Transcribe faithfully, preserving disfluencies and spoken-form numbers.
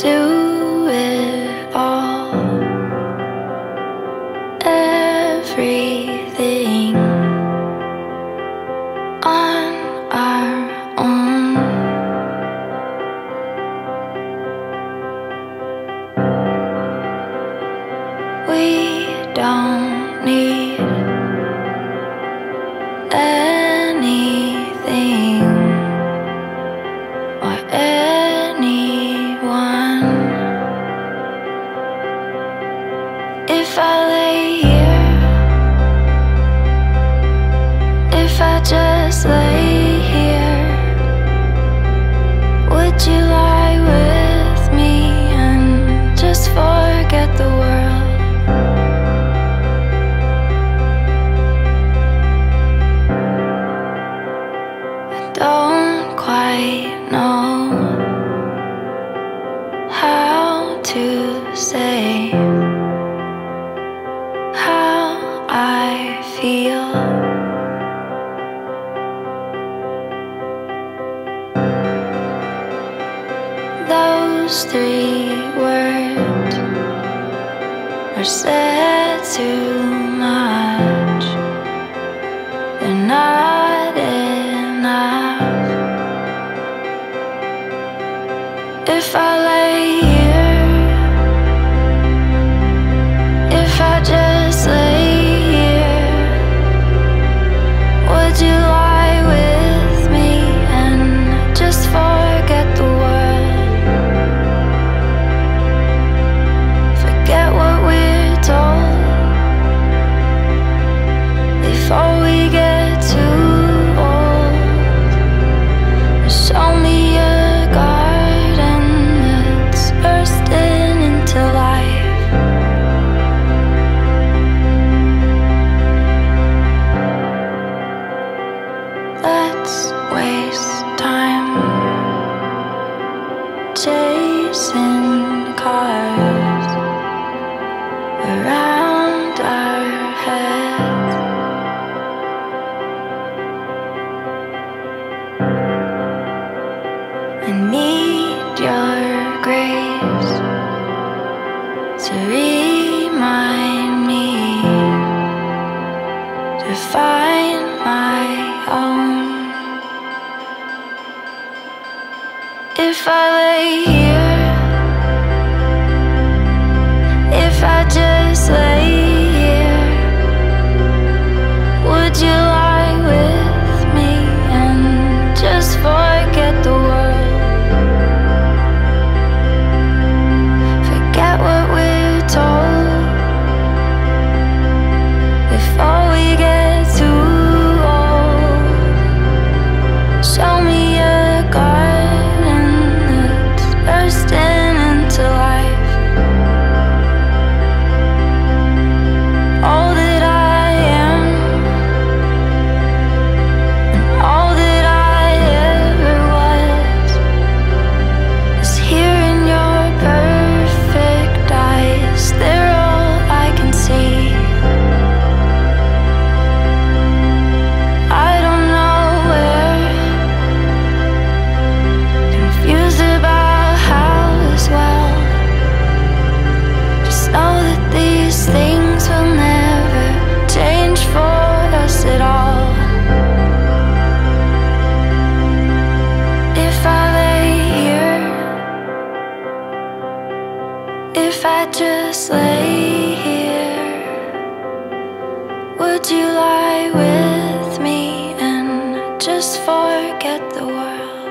do it all, everything on our own. We don't need anything or anyone. If I lay here, if I just lay here, would you lie with me and just forget the world? Don't quite know how to say how I feel. Those three words are said too much. They're not enough. If I lay here, if I just lay here, would you lie with me and just forget the world? Forget what we're told before we get too old. Show me a garden that's bursting into life. Let's waste time chasing cars around our heads. I need your grace to remind me to find my own. If I lay here, if I just lay here, would you lie with me and just forget the world? Forget what we're told before we get too old. Show me a garden that's bursting into life. All that I am and all that I ever was is here in your perfect eyes. They're all I can see. I don't know where, confused about how as well. Just know that these things will never change for us at all. If I lay here, if I just lay here, would you lie with me and just forget the world?